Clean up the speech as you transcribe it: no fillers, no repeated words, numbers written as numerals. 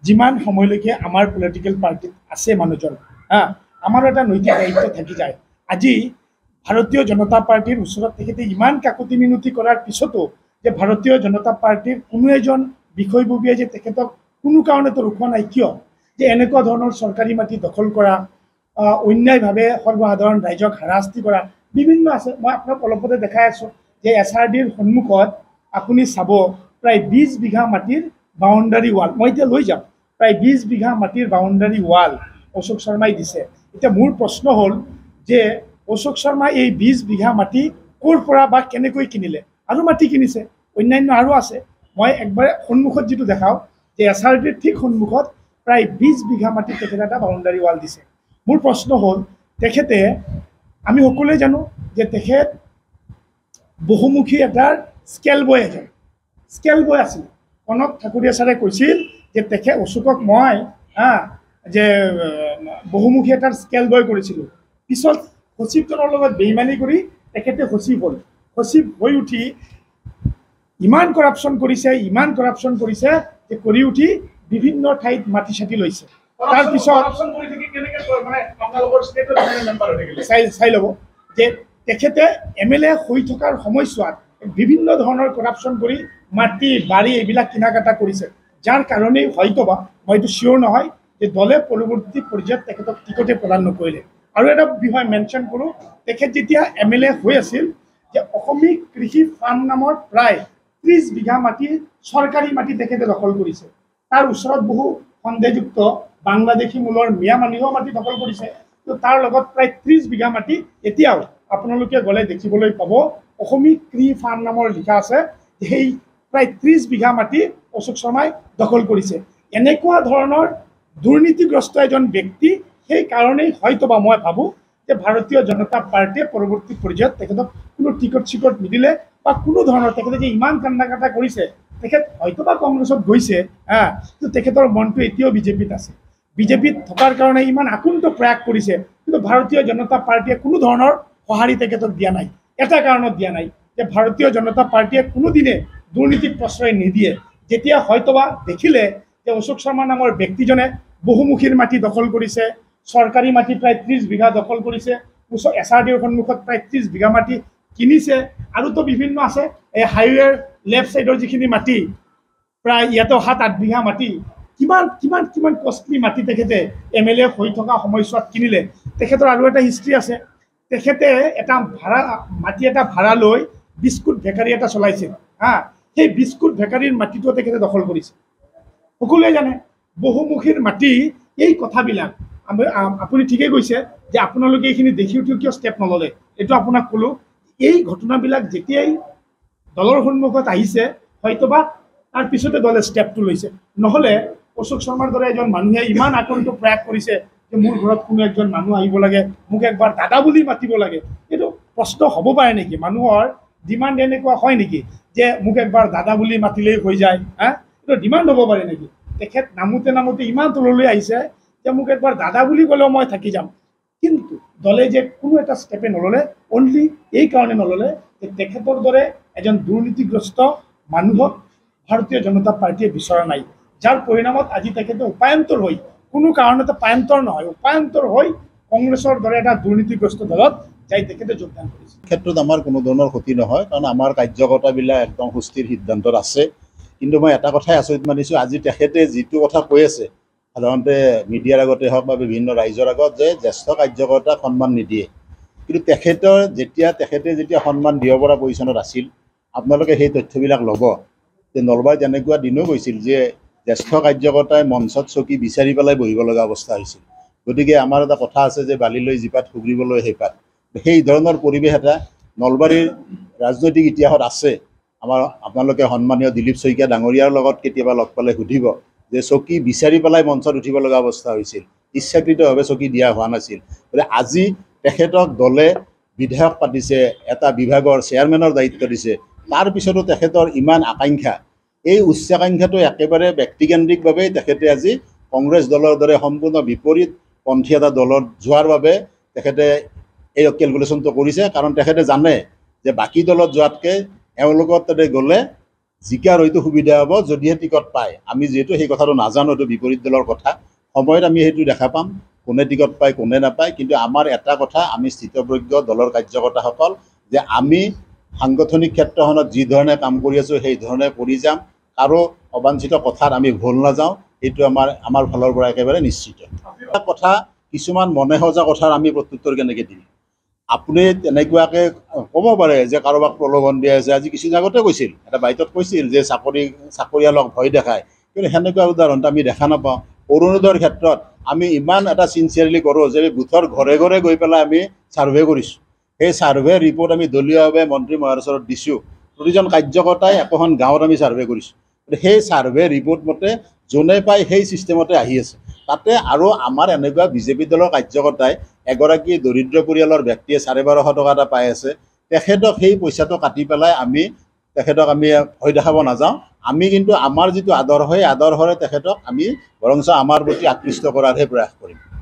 যিমান সময়লৈকে আমাৰ পলিটিকেল পাৰ্টিত আছে মানুহজন আমাৰ এটা নৈতিক দায়িত্ব থাকি যায়। আজি ভাৰতীয় জনতা পাৰ্টিৰ ওচৰত তেখেতে ইমান কাকতি মিনতি কৰাৰ পিছতো যে ভাৰতীয় জনতা পাৰ্টিৰ কোনো এজন বিষয়ববীয়াই যে তেখেতক কোনো কাৰণতে ৰখোৱা নাই কিয়, যে এনেকুৱা ধৰণৰ চৰকাৰী মাটি দখল কৰা, অন্যায়ভাৱে সৰ্বসাধাৰণ ৰাইজক হাৰাশাস্তি কৰা বিভিন্ন আছে। মই আপোনাক অলপতে দেখাই আছোঁ যে SRDৰ সন্মুখত আপুনি চাব প্ৰায় 20 বিঘা মাটিৰ বাউণ্ডাৰী ৱাল, মই এতিয়া লৈ যাম, প্ৰায় 20 বিঘা মাটিৰ বাউণ্ডাৰী ৱাল অশোক শৰ্মাই দিছে। এতিয়া মোৰ প্ৰশ্ন হ'ল যে অশোক শৰ্মাই এই 20 বিঘা মাটি ক'ৰ পৰা বা কেনেকৈ কিনিলে? আৰু মাটি কিনিছে, অন্যান্য আৰু আছে। মই একবাৰে সন্মুখত যিটো দেখাওঁ যে SRDৰ ঠিক সন্মুখত প্ৰায় 20 বিঘা মাটিত তেখেতে এটা বাউণ্ডাৰী ৱাল দিছে। মোৰ প্ৰশ্ন হ'ল তেখেতে, আমি সকলোৱে জানো যে তেখেত বহুমুখী এটাৰ স্কেল বয় এজন, স্কেল বয় আছিল। কনক ঠাকুৰীয়া ছাৰে কৈছিল যে তেখেত অশোকক মই যে বহুমুখী এটাৰ স্কেল বয় কৰিছিলোঁ। পিছত সচিবজনৰ লগত বেইমানি কৰি তেখেতে সচিব হ'ল। সচিব হৈ উঠি ইমান কৰাপশ্যন কৰিছে যে কৰি উঠি বিভিন্ন ঠাইত মাটি চাটি লৈছে। তাৰপিছত চাই ল'ব যে তেখেতে MLA হৈ থকাৰ সময়ছোৱাত বিভিন্ন ধৰণৰ কৰাপশ্যন কৰি মাটি বাৰী এইবিলাক কিনা কাটা কৰিছে, যাৰ কাৰণেই হয়তোবা, মই এইটো চিয়'ৰ নহয়, যে দলে পৰৱৰ্তী পৰ্যায়ত তেখেতক টিকটে প্ৰদান নকৰিলে। আৰু এটা বিষয় মেনশ্যন কৰোঁ, তেখেত যেতিয়া MLA হৈ আছিল যে অসমী কৃষি ফাৰ্ম নামৰ প্ৰায় 30 বিঘা মাটি চৰকাৰী মাটি তেখেতে দখল কৰিছে। তাৰ ওচৰত বহু সন্দেহযুক্ত বাংলাদেশী মূলৰ মিয়া মানুহেও মাটি দখল কৰিছে। তো তাৰ লগত প্ৰায় 30 বিঘা মাটি এতিয়াও আপোনালোকে গ'লে দেখিবলৈ পাব অসমী কৃষি ফাৰ্ম নামৰ লিখা আছে। সেই প্ৰায় 30 বিঘা মাটি অশোক শৰ্মাই দখল কৰিছে। এনেকুৱা ধৰণৰ দুৰ্নীতিগ্ৰস্ত এজন ব্যক্তি, সেই কাৰণেই হয়তোবা মই ভাবোঁ যে ভাৰতীয় জনতা পাৰ্টীয়ে পৰৱৰ্তী পৰ্যায়ত তেখেতক কোনো টিকট চিকট নিদিলে বা কোনো ধৰণৰ, তেখেতে যে ইমান কান্দা কাটা কৰিছে, তেখেত হয়তোবা কংগ্ৰেছত গৈছে কিন্তু তেখেতৰ মনটো এতিয়াও বিজেপিত আছে। বিজেপিত থকাৰ কাৰণে ইমান আকুণ্ঠ প্ৰয়াস কৰিছে, কিন্তু ভাৰতীয় জনতা পাৰ্টীয়ে কোনো ধৰণৰ সঁহাৰি তেখেতক দিয়া নাই। এটা কাৰণত দিয়া নাই যে ভাৰতীয় জনতা পাৰ্টীয়ে কোনোদিনে দুৰ্নীতিক প্ৰশ্ৰয় নিদিয়ে। যেতিয়া হয়তোবা দেখিলে যে অশোক শৰ্মা নামৰ ব্যক্তিজনে বহুমুখীৰ মাটি দখল কৰিছে, চৰকাৰী মাটি প্ৰায় 30 বিঘা দখল কৰিছে, SRDৰ সন্মুখত প্ৰায় 30 বিঘা মাটি কিনিছে, আৰুতো বিভিন্ন আছে, এই হাইৱেৰ লেফ্ট ছাইডৰ যিখিনি মাটি প্ৰায় ইয়াতেও 7-8 বিঘা মাটি, কিমান কিমান কিমান কষ্টলি মাটি তেখেতে MLA হৈ থকা সময়ছোৱাত কিনিলে। তেখেতৰ আৰু এটা হিষ্ট্ৰী আছে, তেখেতে এটা মাটি এটা ভাড়া লৈ বিস্কুট বেকাৰী এটা চলাইছিল সেই বিস্কুট বেকাৰীৰ মাটিটো তেখেতে দখল কৰিছে। সকলোৱে জানে বহুমুখীৰ মাটি। এই কথাবিলাক আপুনি ঠিকেই কৈছে যে আপোনালোকে এইখিনি দেখি উঠি কিয় ষ্টেপ নল'লে, এইটো আপোনাক ক'লোঁ। এই ঘটনাবিলাক যেতিয়াই দলৰ সন্মুখত আহিছে, হয়তোবা তাৰ পিছতে দলে ষ্টেপটো লৈছে। নহ'লে অশোক শৰ্মাৰ দৰে এজন মানুহে ইমান আকুণ্ঠ প্ৰয়াস কৰিছে যে মোৰ ঘৰত কোনো একজন মানুহ আহিব লাগে, মোক একবাৰ দাদা বুলি মাতিব লাগে। এইটো প্ৰশ্ন হ'ব পাৰে নেকি? মানুহৰ ডিমাণ্ড এনেকুৱা হয় নেকি যে মোক একবাৰ দাদা বুলি মাতিলেই হৈ যায়? এইটো ডিমাণ্ড হ'ব পাৰে নেকি? তেখেত নামোতে ইমান তললৈ আহিছে যে মোক একবাৰ দাদা বুলি ক'লেও মই থাকি যাম। কিন্তু দলে যে কোনো এটা ষ্টেপে নল'লে, অনলি এই কাৰণে নল'লে যে তেখেতৰ দৰে এজন দুৰ্নীতিগ্ৰস্ত মানুহক ভাৰতীয় জনতা পাৰ্টীয়ে বিচৰা নাই, যাৰ পৰিণামত আজি তেখেতে উপায়ন্তৰ হৈ, কোনো কাৰণতে পায়ন্তৰ নহয়, উপায়ন্তৰ হৈ কংগ্ৰেছৰ দৰে এটা দুৰ্নীতিগ্ৰস্ত দলত যাই তেখেতে যোগদান কৰিছে। ক্ষেত্ৰত আমাৰ কোনো ধৰণৰ ক্ষতি নহয়, কাৰণ আমাৰ কাৰ্যকৰ্তাবিলাক একদম সুস্থিৰ সিদ্ধান্তত আছে। কিন্তু মই এটা কথাই আচৰিত মানিছোঁ, আজি তেখেতে যিটো কথা কৈ আছে সাধাৰণতে মিডিয়াৰ আগতে হওক বা বিভিন্ন ৰাইজৰ আগত, যে জ্যেষ্ঠ কাৰ্যকৰ্তাক সন্মান নিদিয়ে। কিন্তু তেখেতে যেতিয়া সন্মান দিব পৰা পজিশ্যনত আছিল, আপোনালোকে সেই তথ্যবিলাক ল'ব যে নলবাৰীত এনেকুৱা দিনো গৈছিল যে জ্যেষ্ঠ কাৰ্যকৰ্তাই মঞ্চত চকী বিচাৰি পেলাই বহিব লগা অৱস্থা হৈছিল। গতিকে আমাৰ এটা কথা আছে যে বালিলৈ জিপাত সুগৰিবলৈ সেইপাত, সেই ধৰণৰ পৰিৱেশ এটা নলবাৰীৰ ৰাজনৈতিক ইতিহাসত আছে। আপোনালোকে সন্মানীয় দিলীপ শইকীয়া ডাঙৰীয়াৰ লগত কেতিয়াবা লগ পালে সুধিব যে চকী বিচাৰি পেলাই মঞ্চত উঠিব লগা অৱস্থা হৈছিল, ইচ্ছাকৃতভাৱে চকী দিয়া হোৱা নাছিল। গতিকে আজি তেখেতক দলে বিধায়ক পাতিছে, এটা বিভাগৰ চেয়াৰমেনৰ দায়িত্ব দিছে, তাৰপিছতো তেখেতৰ ইমান আকাংক্ষা, এই উচ্চাকাংক্ষাটো একেবাৰে ব্যক্তিকেন্দ্ৰিকভাৱেই তেখেতে আজি কংগ্ৰেছ দলৰ দৰে সম্পূৰ্ণ বিপৰীতপন্থী এটা দলত যোৱাৰ বাবে তেখেতে এই কেলকুলেশ্যনটো কৰিছে। কাৰণ তেখেতে জানে যে বাকী দলত যোৱাতকৈ এওঁলোকৰ তাতে গ'লে জিকাৰ হয়তো সুবিধা হ'ব যদিহে টিকট পায়। আমি যিহেতু সেই কথাটো নাজানো, এইটো বিপৰীত দলৰ কথা, সময়ত আমি সেইটো দেখা পাম কোনে টিকট পায় কোনে নাপায়। কিন্তু আমাৰ এটা কথা, আমি স্থিতপ্ৰজ্ঞ দলৰ কাৰ্যকৰ্তাসকল যে আমি সাংগঠনিক ক্ষেত্ৰখনত যি ধৰণে কাম কৰি আছোঁ সেই ধৰণে কৰি যাম। কাৰো অবাঞ্ছিত কথাত আমি ভুল নাযাওঁ, এইটো আমাৰ ফালৰ পৰা একেবাৰে নিশ্চিত। এটা কথা, কিছুমান মনে সজা কথাৰ আমি প্ৰত্যুত্তৰ কেনেকৈ দিম? আপুনি তেনেকুৱাকৈ ক'ব পাৰে যে কাৰোবাক প্ৰলোভন দিয়া আছে। আজি কিছুদিন আগতে কৈছিল, এটা বাইটত কৈছিল যে চাকৰিয়ালক ভয় দেখায়, কিন্তু সেনেকুৱা উদাহৰণটো আমি দেখা নাপাওঁ। অৰুণোদয়ৰ ক্ষেত্ৰত আমি ইমান এটা চিনচিয়াৰলি কৰোঁ যে বুথৰ ঘৰে ঘৰে গৈ পেলাই আমি ছাৰ্ভে কৰিছোঁ। সেই ছাৰ্ভে ৰিপৰ্ট আমি দলীয়ভাৱে মন্ত্ৰী মহোদয়ৰ ওচৰত দিছোঁ। প্ৰতিজন কাৰ্যকৰ্তাই একোখন গাঁৱত আমি ছাৰ্ভে কৰিছোঁ। সেই ছাৰ্ভে ৰিপৰ্ট মতে যোনে পায় সেই ছিষ্টেমতে আহি আছে। তাতে আৰু আমাৰ এনেকুৱা বিজেপি দলৰ কাৰ্যকৰ্তাই এগৰাকী দৰিদ্ৰ পৰিয়ালৰ ব্যক্তিয়ে 1250 টকা এটা পাই আছে, তেখেতক সেই পইচাটো কাটি পেলাই তেখেতক আমি ভয় দেখাব নাযাওঁ। আমি কিন্তু আমাৰ যিটো আদৰ্শ, সেই আদৰ্শৰে তেখেতক আমি বৰঞ্চ আমাৰ প্ৰতি আকৃষ্ট কৰাৰহে প্ৰয়াস কৰিম।